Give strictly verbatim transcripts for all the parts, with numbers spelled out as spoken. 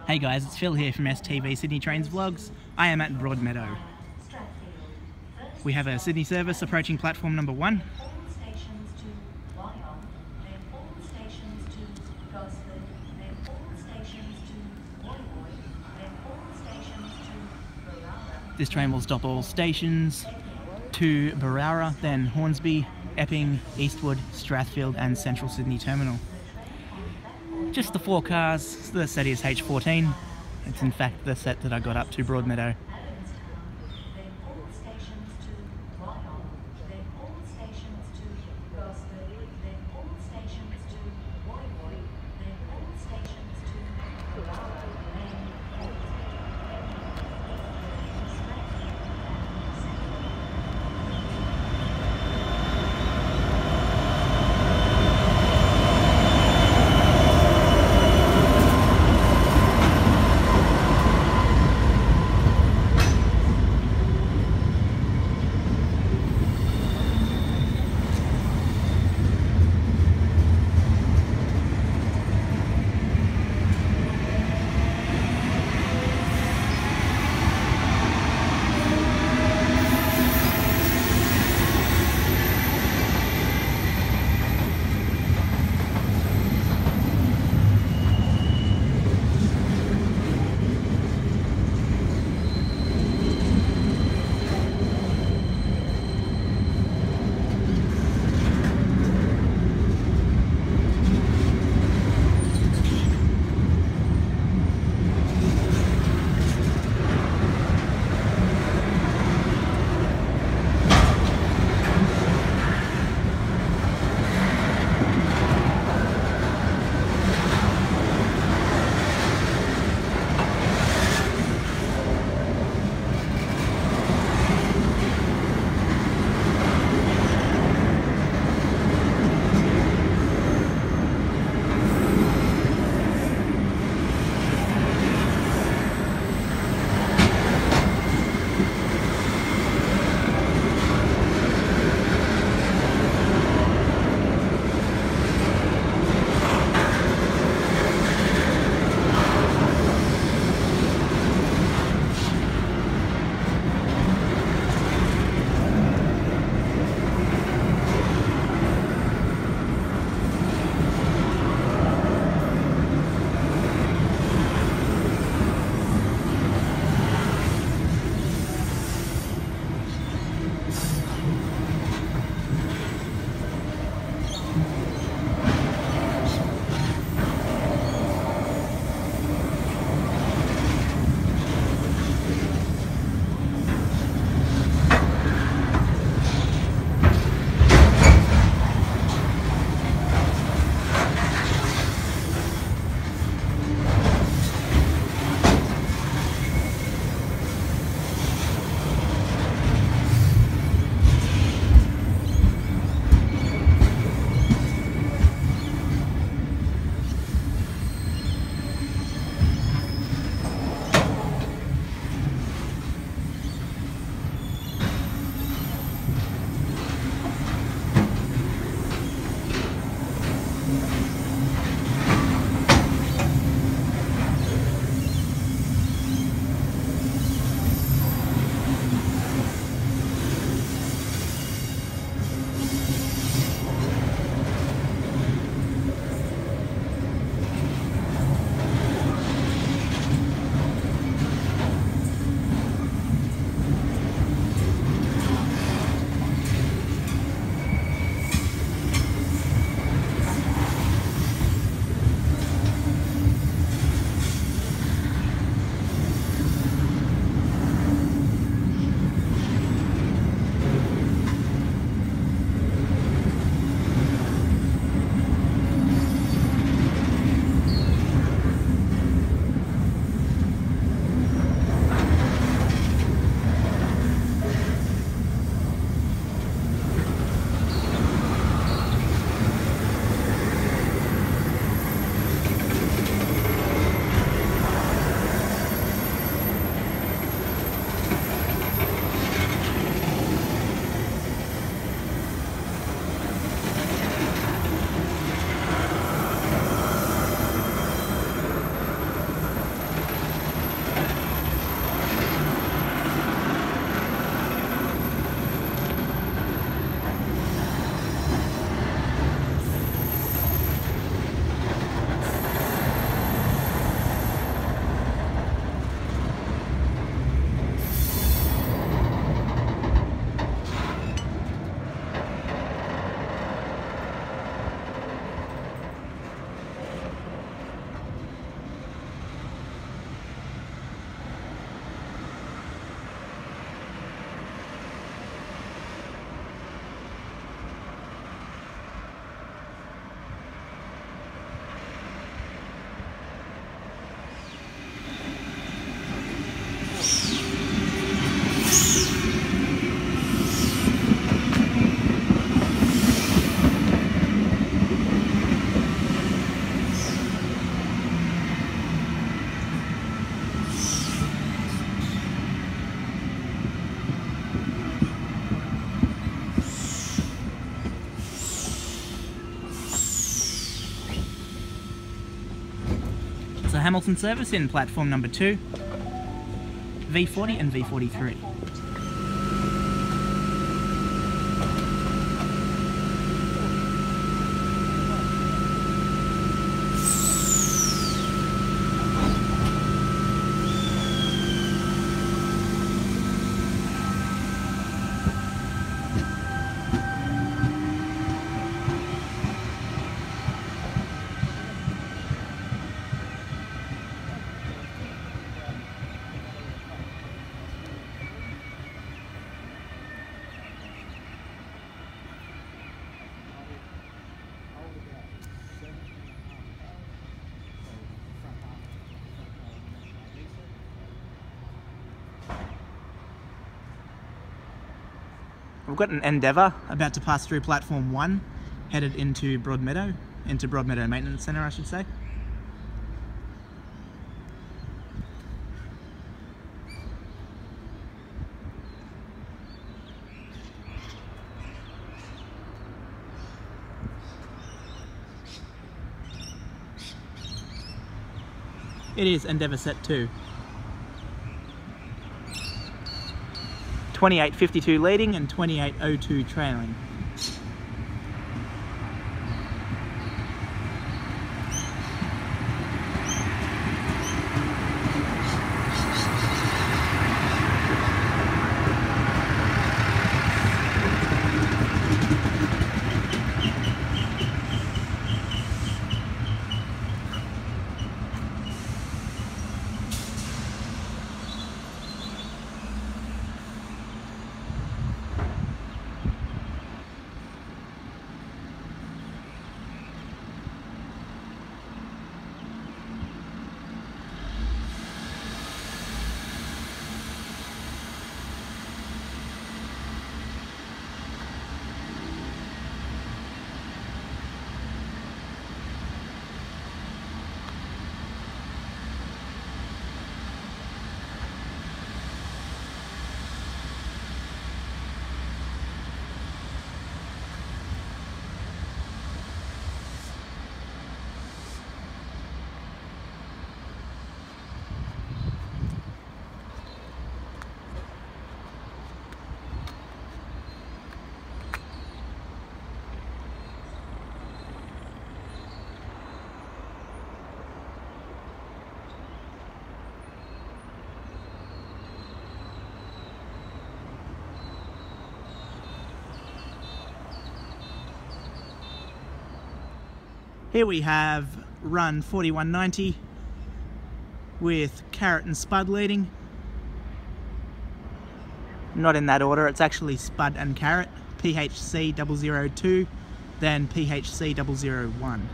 Hey guys, it's Phil here from S T V Sydney Trains Vlogs. I am at Broadmeadow. We have a Sydney service approaching platform number one. This train will stop all stations to Berowra, then Hornsby, Epping, Eastwood, Strathfield and Central Sydney Terminal. Just the four cars, the set is H fourteen. It's in fact the set that I got up to Broadmeadow. Hamilton service in platform number two, V forty and V forty-three. We've got an Endeavour about to pass through platform one, headed into Broadmeadow, into Broadmeadow Maintenance Centre, I should say. It is Endeavour Set two. twenty-eight fifty-two leading and twenty-eight oh two trailing. Here we have run forty-one ninety with Carrot and Spud leading. Not in that order, it's actually Spud and Carrot, P H C zero zero two, then P H C zero zero one.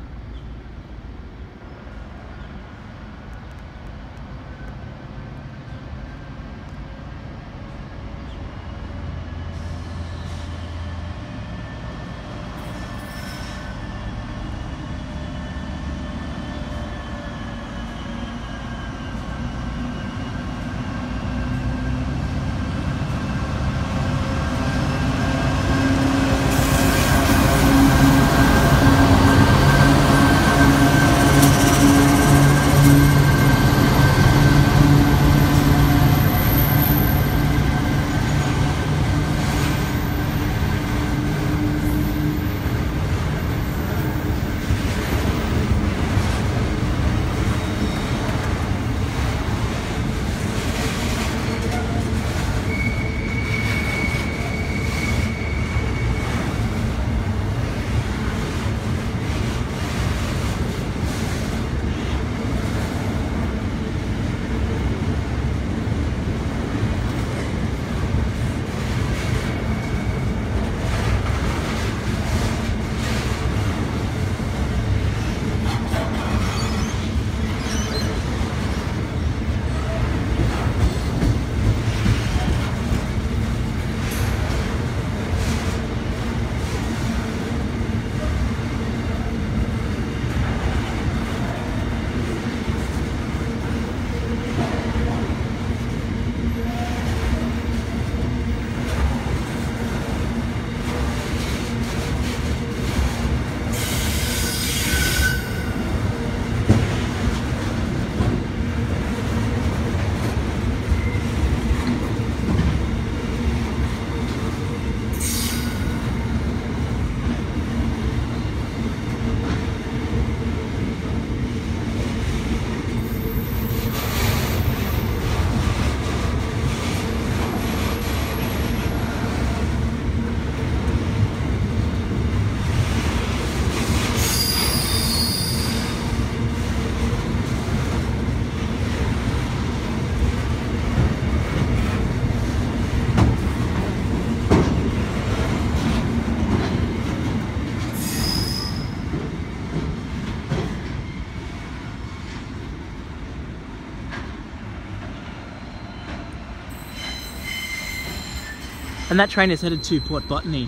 And that train is headed to Port Botany.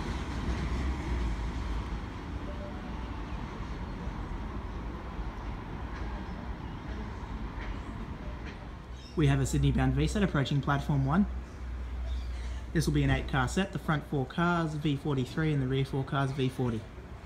We have a Sydney-bound V set approaching platform one. This will be an eight car set, the front four cars V forty-three and the rear four cars V forty.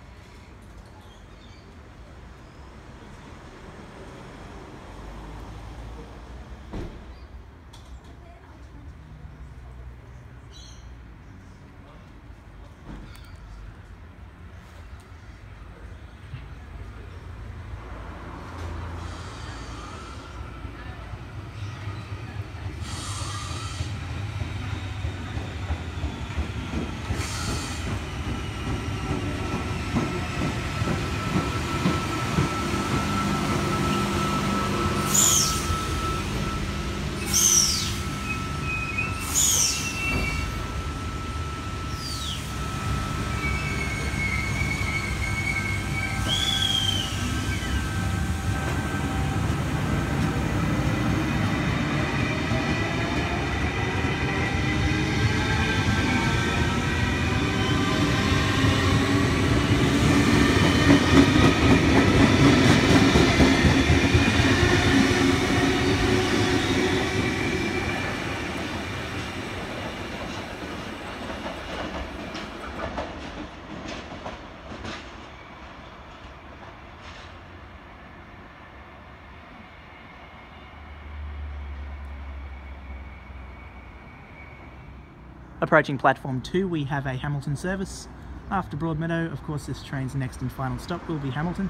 Approaching platform two, we have a Hamilton service. After Broadmeadow, of course, this train's next and final stop will be Hamilton.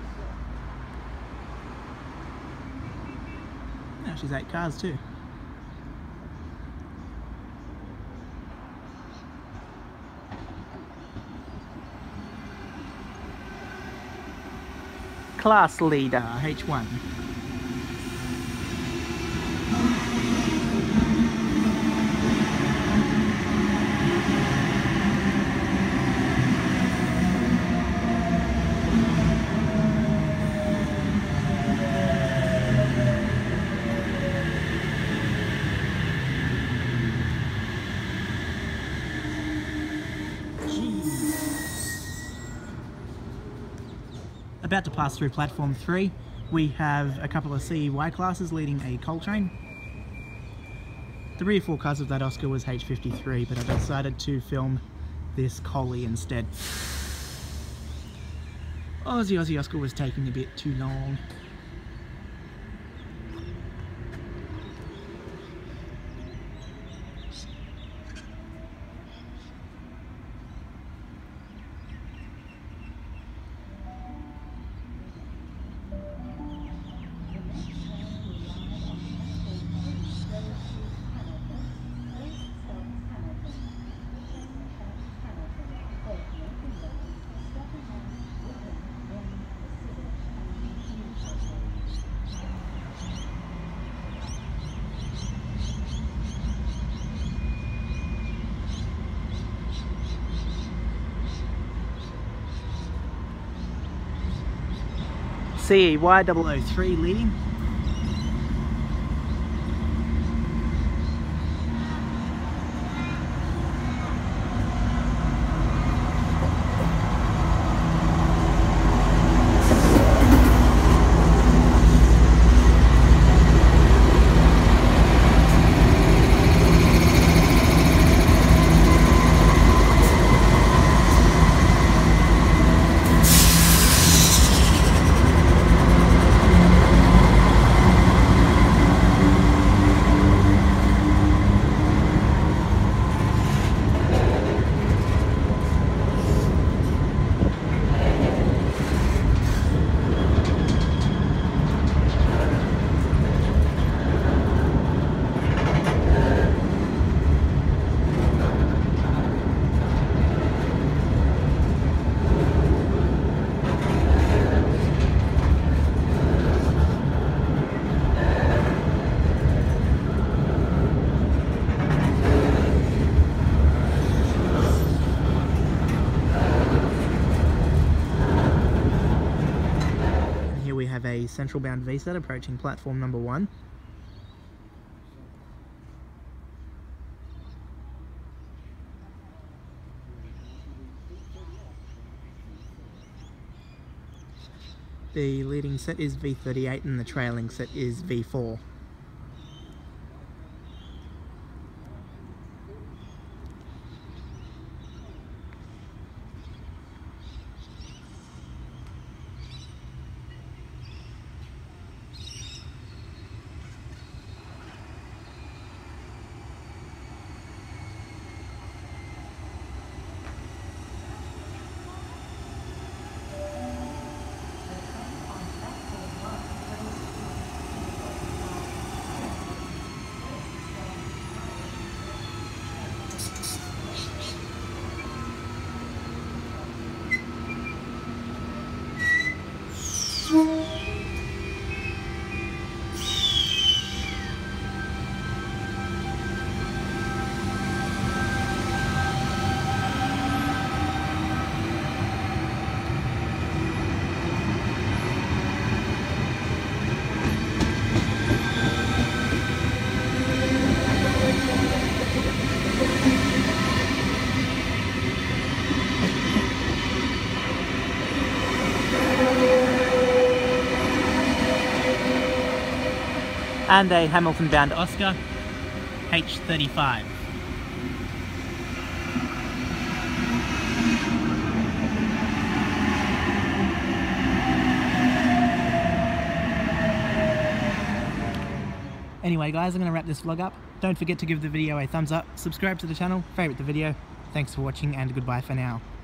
Now she's eight cars too. Class leader, H one. About to pass through platform three, we have a couple of C E Y classes leading a coal train. The rear four cars of that Oscar was H fifty-three, but I decided to film this collie instead. Aussie Aussie Oscar was taking a bit too long. C E Y double oh three leading. Have a central bound V set approaching platform number one. The leading set is V thirty-eight and the trailing set is V four. And a Hamilton-bound Oscar H thirty-five. Anyway guys, I'm going to wrap this vlog up. Don't forget to give the video a thumbs up, subscribe to the channel, favourite the video. Thanks for watching and goodbye for now.